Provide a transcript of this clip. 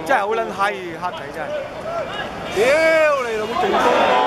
真係好撚閪，黑仔真係。屌你老母仲高！